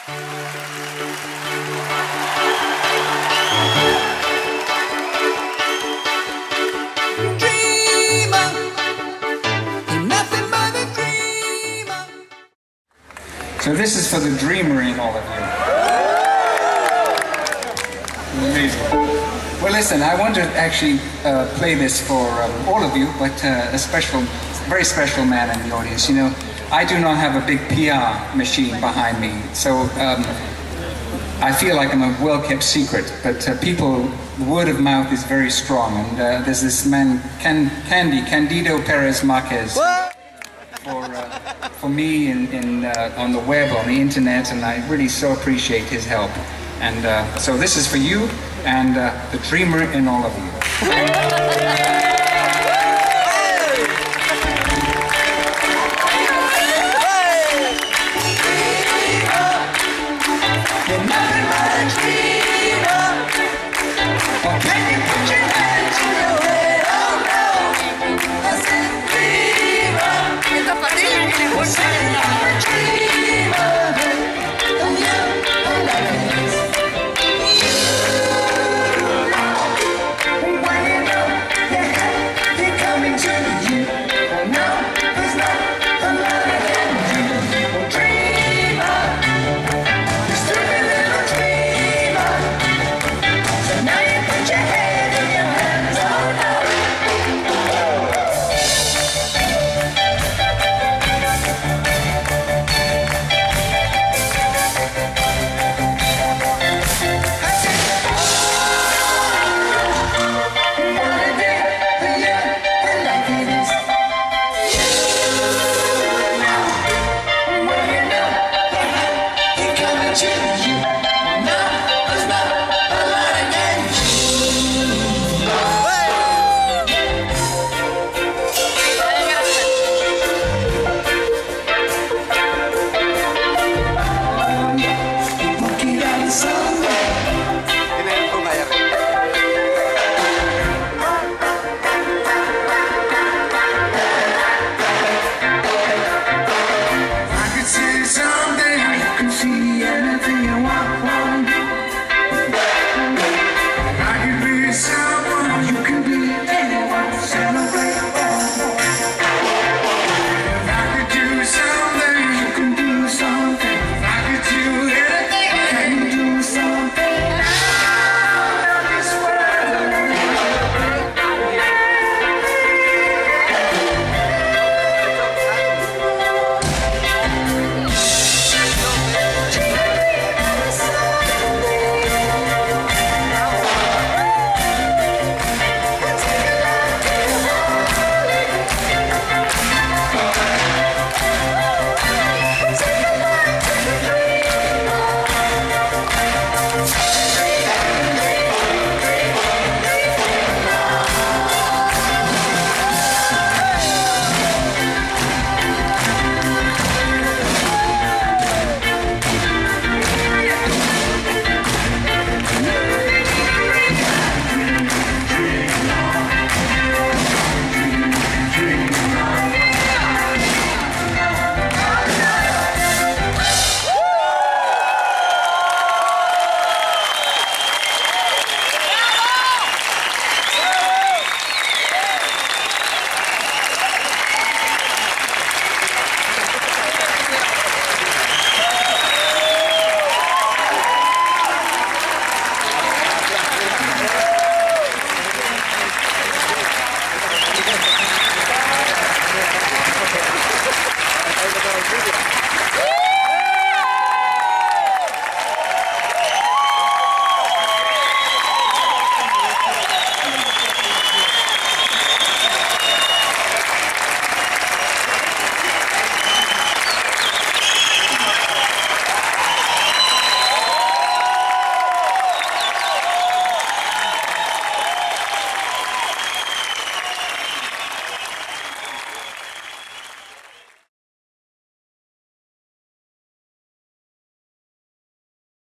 So this is for the dreamer in all of you. Amazing. Well, listen, I want to actually play this for all of you, but a very special man in the audience. You know, I do not have a big PR machine behind me, so I feel like I'm a well-kept secret, but word of mouth is very strong, and there's this man, Candido Perez Marquez, for me on the web, on the internet, and I really so appreciate his help. And so this is for you and the dreamer in all of you.